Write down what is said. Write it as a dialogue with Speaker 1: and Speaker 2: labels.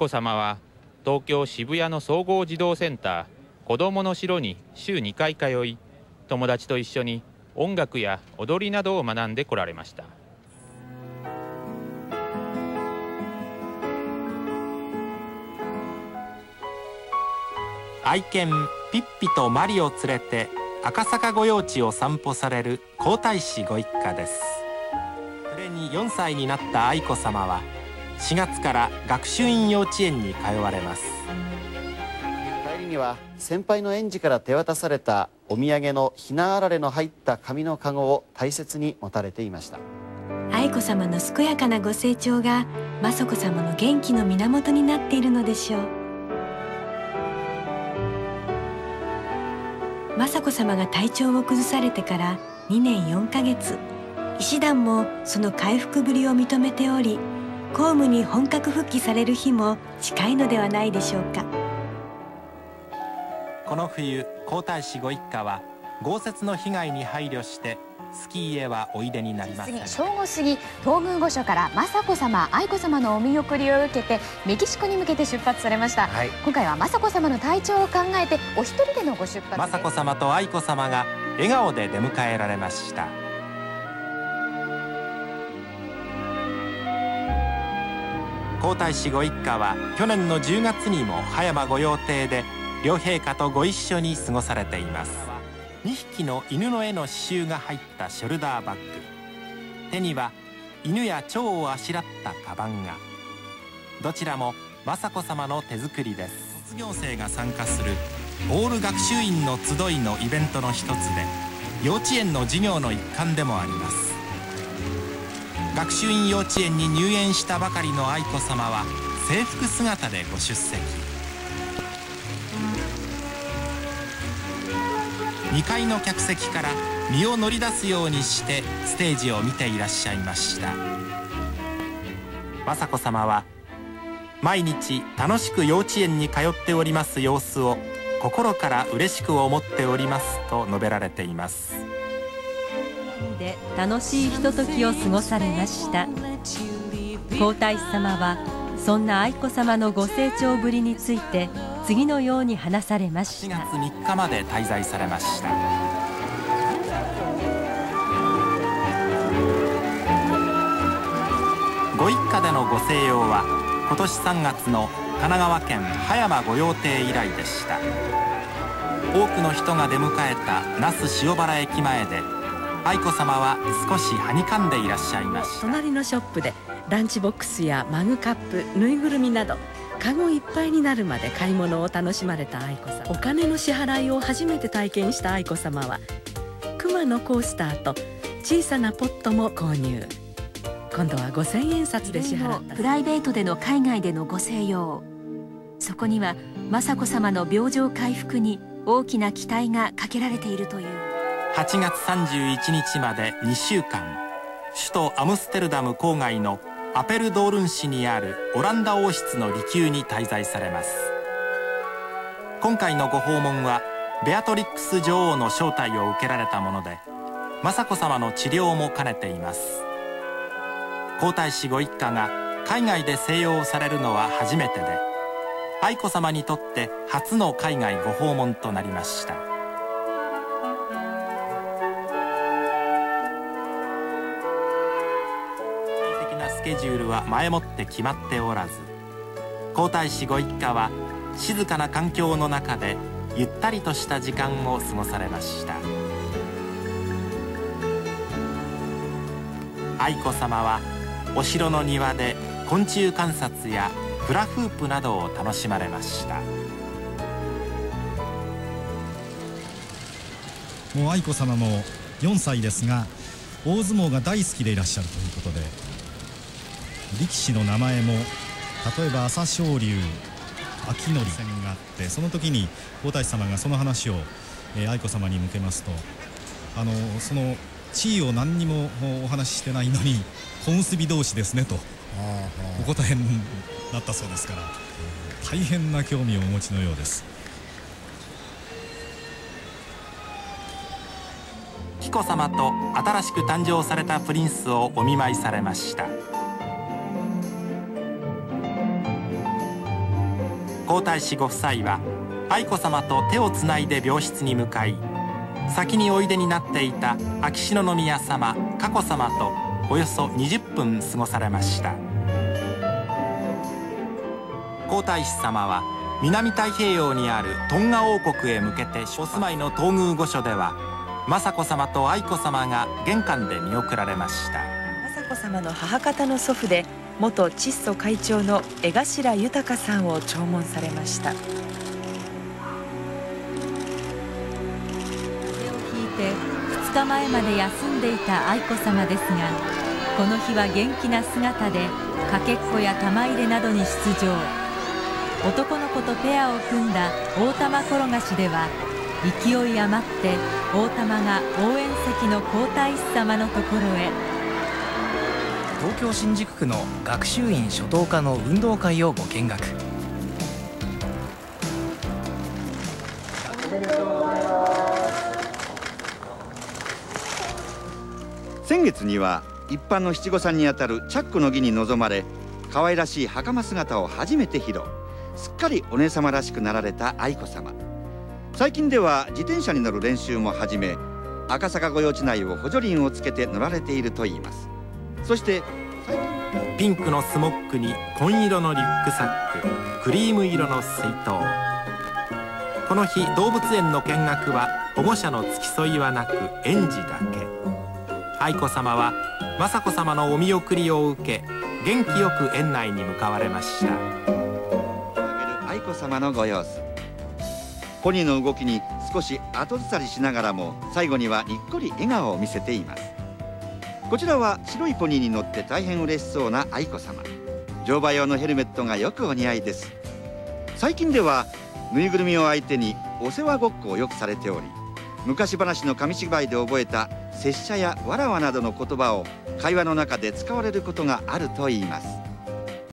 Speaker 1: 子さまは東京渋谷の総合児童センター子どもの城に週2回通い、友達と一緒に音楽や踊りなどを学んでこられました。
Speaker 2: 愛犬ピッピとマリを連れて赤坂御用地を散歩される皇太子ご一家です。暮れに4歳になった愛子さまは4月から学習院幼稚園に通われます。
Speaker 3: 帰りには先輩の園児から手渡されたお土産のひなあられの入った紙のかごを大切に持たれていました。
Speaker 4: 愛子さまの健やかなご成長が雅子さまの元気の源になっているのでしょう。雅子さまが体調を崩されてから2年4ヶ月、医師団もその回復ぶりを認めており、公務に本格復帰される日も近いのではないでしょうか。
Speaker 2: この冬、皇太子ご一家は豪雪の被害に配慮してスキーへはおいでになりません。
Speaker 5: 正午過ぎ、東宮御所から雅子さま、愛子さまのお見送りを受けてメキシコに向けて出発されました。今回は雅子さまの体調を考えてお一人でのご出発です。
Speaker 2: 雅子さまと愛子さまが笑顔で出迎えられました。皇太子ご一家は去年の10月にも葉山御用邸で両陛下とご一緒に過ごされています。2匹の犬の絵の刺繍が入ったショルダーバッグ、手には犬や蝶をあしらったカバンが、どちらも雅子さまの手作りです。卒業生が参加するオール学習院の集いのイベントの一つで、幼稚園の授業の一環でもあります。学習院幼稚園に入園したばかりの愛子さまは制服姿でご出席。2階の客席から身を乗り出すようにしてステージを見ていらっしゃいました。雅子さまは毎日楽しく幼稚園に通っております様子を心から嬉しく思っておりますと述べられています。
Speaker 6: で楽しいひとときを過ごされました。皇太子様はそんな愛子さまのご成長ぶりについて次のように話されました。
Speaker 2: 4月3日まで滞在されました。ご一家でのご静養は今年3月の神奈川県葉山御用邸以来でした。多くの人が出迎えた那須塩原駅前で愛子さまは少しはにかんでいらっしゃいました。
Speaker 7: 隣のショップでランチボックスやマグカップ、ぬいぐるみなどカゴいっぱいになるまで買い物を楽しまれた愛子さま。お金の支払いを初めて体験した愛子さまは熊のコースターと小さなポットも購入。今度は5000円札で支払った。
Speaker 4: プライベートでの海外でのご静養、そこには雅子さまの病状回復に大きな期待がかけられているという。
Speaker 2: 8月31日まで2週間、首都アムステルダム郊外のアペルドールン市にあるオランダ王室の離宮に滞在されます。今回のご訪問はベアトリックス女王の招待を受けられたもので、雅子さまの治療も兼ねています。皇太子ご一家が海外で静養されるのは初めてで、愛子さまにとって初の海外ご訪問となりました。スケジュールは前もって決まっておらず、皇太子ご一家は静かな環境の中でゆったりとした時間を過ごされました。愛子さまはお城の庭で昆虫観察やフラフープなどを楽しまれました。
Speaker 8: もう愛子さまも4歳ですが大相撲が大好きでいらっしゃるということで、力士の名前も例えば朝青龍、秋典戦があって、その時に皇太子様がその話を愛子様に向けますと、その地位を何にもお話ししてないのに小結び同士ですねとお答えになったそうですから、大変な興味をお持ちのようです。
Speaker 2: 紀子さまと新しく誕生されたプリンスをお見舞いされました。 皇太子ご夫妻は愛子さまと手をつないで病室に向かい、先においでになっていた秋篠宮さま、佳子さまとおよそ20分過ごされました。皇太子さまは南太平洋にあるトンガ王国へ向けてお住まいの東宮御所では、雅子さまと愛子さまが玄関で見送られました。
Speaker 9: 雅子さまの母方の祖父で元窒素会長の江頭豊さんを弔問されました。
Speaker 6: 風邪をひいて2日前まで休んでいた愛子さまですが、この日は元気な姿でかけっこや玉入れなどに出場。男の子とペアを組んだ大玉転がしでは、勢い余って大玉が応援席の皇太子様のところへ。
Speaker 10: 東京新宿区の学習院初等科の運動会をご見学。
Speaker 11: 先月には一般の七五三にあたる着袴の儀に臨まれ、可愛らしい袴姿を初めて披露。すっかりお姉様らしくなられた愛子さま。最近では自転車に乗る練習も始め、赤坂御用地内を補助輪をつけて乗られているといいます。そして
Speaker 2: ピンクのスモックに紺色のリュックサック、クリーム色の水筒。この日動物園の見学は保護者の付き添いはなく園児だけ。愛子さまは雅子さまのお見送りを受け、元気よく園内に向かわれました。
Speaker 11: 愛子さまのご様子、ポニーの動きに少し後ずさりしながらも、最後にはにっこり笑顔を見せています。こちらは白いポニーに乗って大変嬉しそうな愛子さま。乗馬用のヘルメットがよくお似合いです。最近ではぬいぐるみを相手にお世話ごっこをよくされており、昔話の紙芝居で覚えた拙者やわらわなどの言葉を会話の中で使われることがあるといいます。